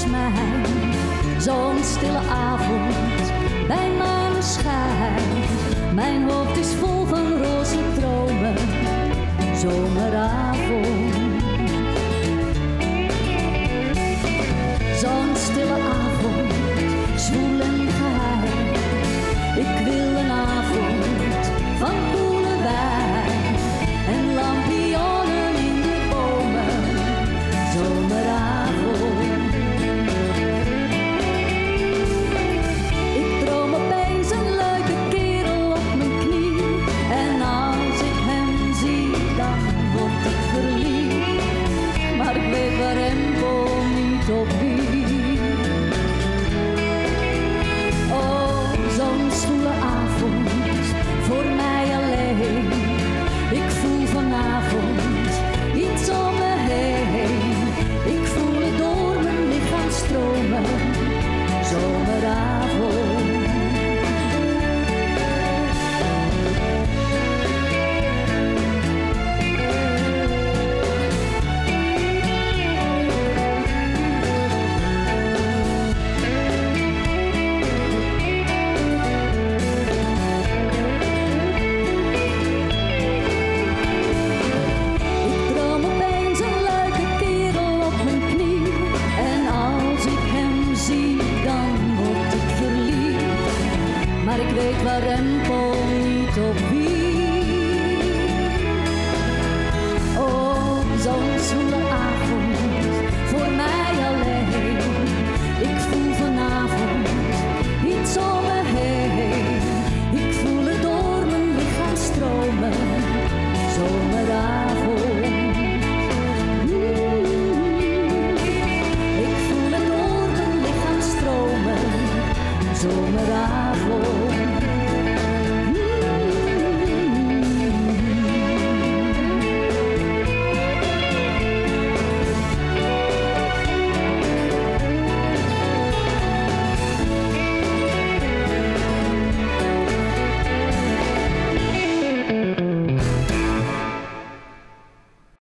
langs mij. Zo'n stille avond bij maneschijn. Mijn hoofd is vol van roze dromen. Zomeravond. Zo'n stille avond, zwoel en geheim. Ik wil een avond van koele wijn en lampionnen in de bomen. Zomeravond. Ik droom opeens een leuke kerel op mijn knie. En als ik hem zie, dan word ik verliefd. Maar ik weet warempel niet op wie. Zo'n zwoele avond, voor mij alleen. Ik voel vanavond iets om me heen. Ik voel het door mijn lichaam stromen. Zomeravond. Maar ik weet warempel niet op wie.